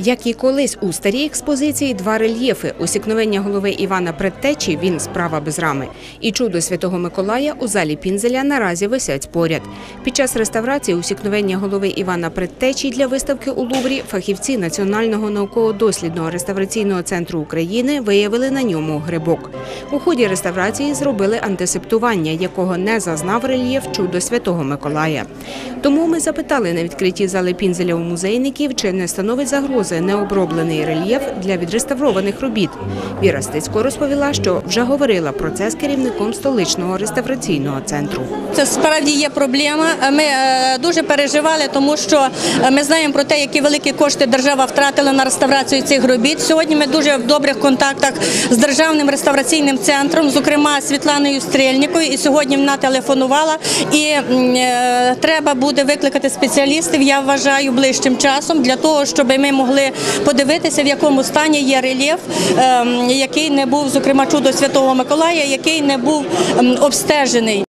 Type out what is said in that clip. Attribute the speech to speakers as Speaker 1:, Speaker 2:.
Speaker 1: Як і колись у старій експозиції два рельєфи – усікновення голови Івана Предтечі «Він – справа без рами» і чудо Святого Миколая у залі Пінзеля наразі висять поряд. Під час реставрації усікновення голови Івана Предтечі для виставки у Луврі фахівці Національного науково-дослідного реставраційного центру України виявили на ньому грибок. У ході реставрації зробили антисептування, якого не зазнав рельєф чудо Святого Миколая. Тому ми запитали на відкритій зали Пінзеля у музейників, чи не становить загрози необроблений рельєф для відреставрованих робіт. Віра Стецько розповіла, що вже говорила про це з керівником столичного реставраційного центру.
Speaker 2: Це справді є проблема. Ми дуже переживали, тому що ми знаємо про те, які великі кошти держава втратила на реставрацію цих робіт. Сьогодні ми дуже в добрих контактах з Державним реставраційним центром, зокрема Світланою Стрельникою, і сьогодні вона телефонувала. І треба буде викликати спеціалістів, я вважаю, ближчим часом, для того, щоб ми могли подивитися, в якому стані є рельєф, який не був, зокрема, чудо Святого Миколая, який не був обстежений.